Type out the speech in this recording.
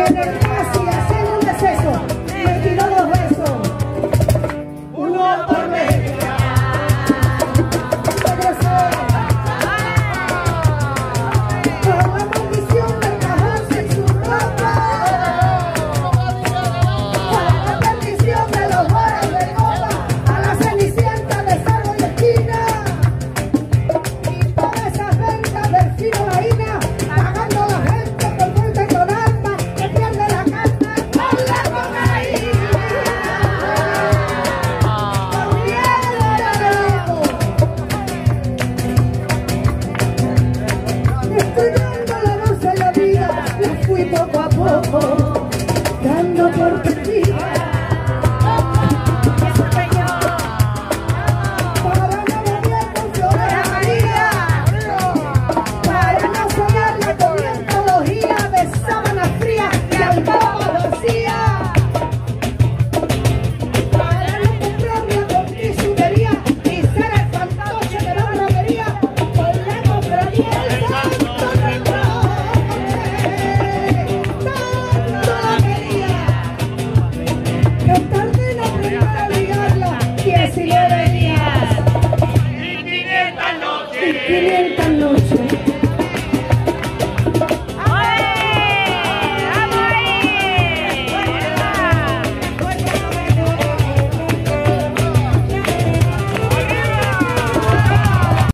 en el casi hacer un deceso, me tiró 2 besos. Uno por medio. Con la maldición del cajón sin su ropa. Con la bendición de los bares de copa. A la cenicienta de cerro y esquina. Y todas esas ventas del fino laína. Pagando a la gente con multa y con arma. Que pierde la carta con la cocaína. Con miedo. Estudiando la luz en la vida, me fui poco a poco.